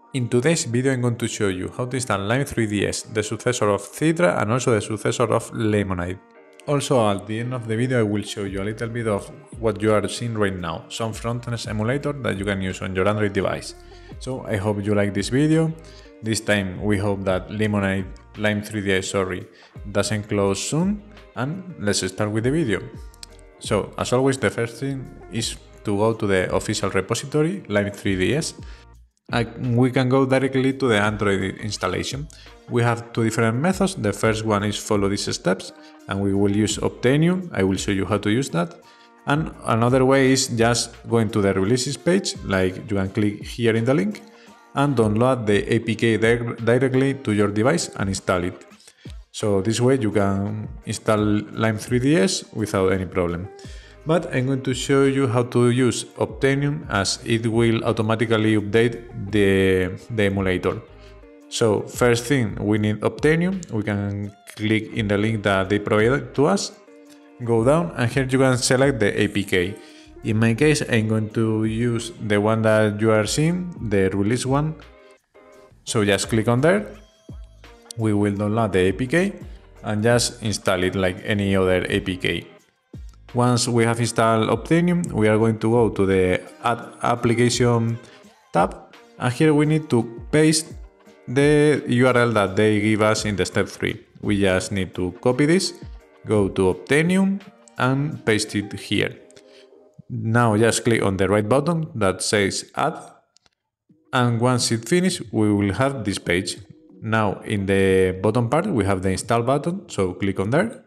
In today's video I'm going to show you how to install Lime3DS, the successor of Citra and also the successor of Lemonade. Also at the end of the video I will show you a little bit of what you are seeing right now, some Frontend emulator that you can use on your Android device. So I hope you like this video. This time we hope that Lime3DS doesn't close soon, and let's start with the video. So as always, the first thing is to go to the official repository Lime3DS. We can go directly to the Android installation. We have two different methods. The first one is follow these steps, and we will use Obtainium. I will show you how to use that. And another way is just going to the releases page, like you can click here in the link and download the APK directly to your device and install it. So this way you can install Lime3DS without any problem. But I'm going to show you how to use Obtainium, as it will automatically update the emulator. So first thing, we need Obtainium. We can click in the link that they provided to us, go down, and here you can select the APK. In my case, I'm going to use the one that you are seeing, the release one. So just click on there. We will download the APK and just install it like any other APK. Once we have installed Obtainium, we are going to go to the Add Application tab, and here we need to paste the URL that they give us in the step 3. We just need to copy this, go to Obtainium and paste it here. Now just click on the right button that says Add, and once it finishes, we will have this page. Now in the bottom part we have the install button, so click on there.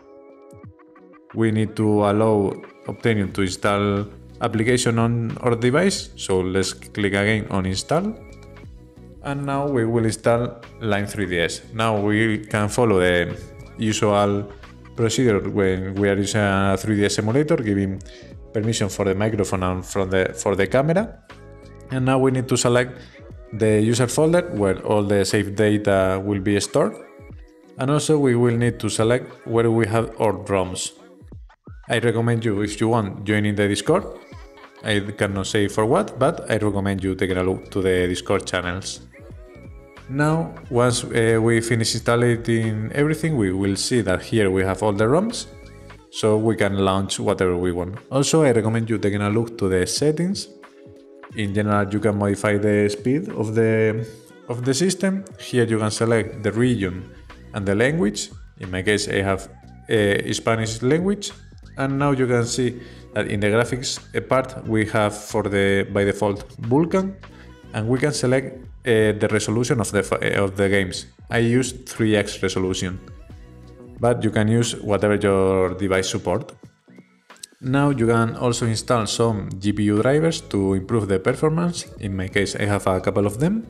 We need to allow Obtainium to install application on our device, so let's click again on install. And now we will install Lime3DS. Now we can follow the usual procedure when we are using a 3DS emulator, giving permission for the microphone and for the camera. And now we need to select the user folder where all the saved data will be stored. And also we will need to select where we have our ROMs. I recommend you, if you want, joining the Discord. I cannot say for what, but I recommend you taking a look to the Discord channels. Now, once we finish installing everything, we will see that here we have all the ROMs, so we can launch whatever we want. Also, I recommend you taking a look to the settings. In general, you can modify the speed of the system. Here you can select the region and the language. In my case, I have Spanish language. And now you can see that in the graphics part we have by default Vulkan, and we can select the resolution of the games. I use 3x resolution, but you can use whatever your device support. Now you can also install some GPU drivers to improve the performance. In my case, I have a couple of them.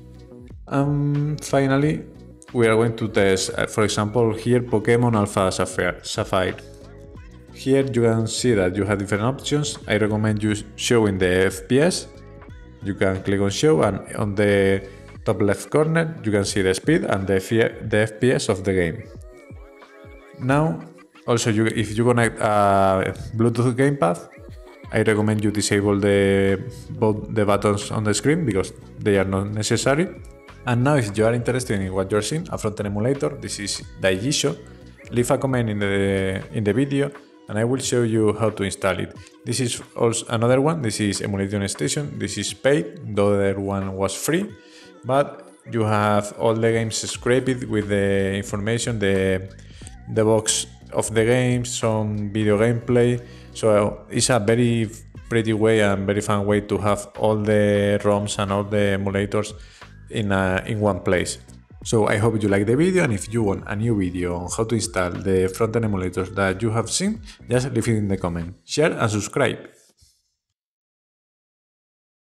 And finally, we are going to test, for example, here Pokemon Alpha Sapphire. Here you can see that you have different options. I recommend you showing the FPS. You can click on show, and on the top left corner you can see the speed and the FPS of the game. Now also if you connect a Bluetooth gamepad, I recommend you disable both the buttons on the screen because they are not necessary. And now if you are interested in what you're seeing, a Frontend emulator, this is Daigisho, leave a comment in the video and I will show you how to install it. This is also another one. This is Emulation Station. This is paid. The other one was free, but you have all the games scraped with the information, the box of the games, some video gameplay. So it's a very pretty way and very fun way to have all the ROMs and all the emulators in one place. So I hope you like the video, and if you want a new video on how to install the Frontend emulators that you have seen, just leave it in the comment, share and subscribe.